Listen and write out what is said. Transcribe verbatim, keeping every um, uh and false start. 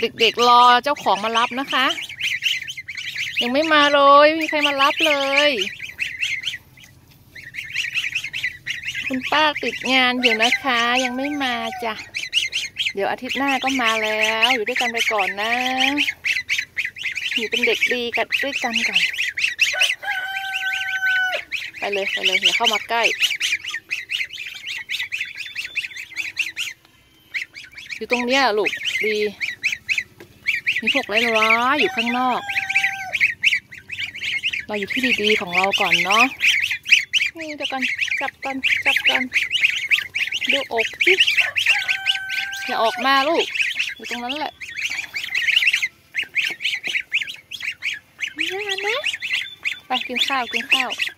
เด็กๆรอเจ้าของมารับนะคะยังไม่มาเลยไม่มีใครมารับเลยคุณป้าติดงานอยู่นะคะยังไม่มาจ้ะเดี๋ยวอาทิตย์หน้าก็มาแล้วอยู่ด้วยกันไปก่อนนะอยู่เป็นเด็กดีกันด้วยกันก่อนไปเลยไปเลยอย่าเข้ามาใกล้อยู่ตรงเนี้ยลูกดีมีพวกร้ายๆอยู่ข้างนอกเราอยู่ที่ดีๆของเราก่อนเนาะนี่เดี๋ยวกันจับกันจับกันดูอกสิอย่าออกมาลูกอยู่ตรงนั้นแหละอย่านะไปกินข้าวกินข้าว